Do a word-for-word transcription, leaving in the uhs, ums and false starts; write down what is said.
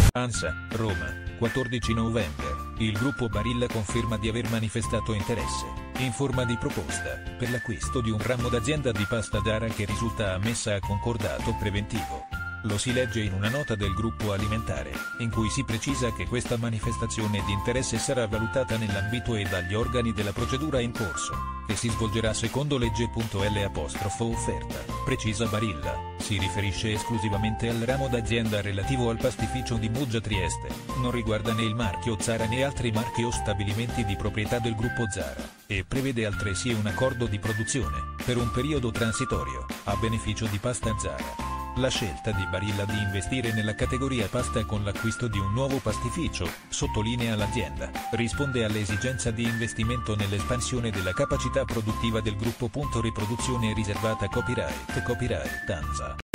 ANSA, Roma, quattordici novembre. Il gruppo Barilla conferma di aver manifestato interesse, in forma di proposta, per l'acquisto di un ramo d'azienda di pasta Zara che risulta ammessa a concordato preventivo. Lo si legge in una nota del gruppo alimentare, in cui si precisa che questa manifestazione di interesse sarà valutata nell'ambito e dagli organi della procedura in corso, che si svolgerà secondo legge. L offerta, precisa Barilla, si riferisce esclusivamente al ramo d'azienda relativo al pastificio di Muggia Trieste, non riguarda né il marchio Zara né altri marchi o stabilimenti di proprietà del gruppo Zara, e prevede altresì un accordo di produzione, per un periodo transitorio, a beneficio di pasta Zara. La scelta di Barilla di investire nella categoria pasta con l'acquisto di un nuovo pastificio, sottolinea l'azienda, risponde all'esigenza di investimento nell'espansione della capacità produttiva del gruppo. Riproduzione riservata. Copyright Copyright ANSA.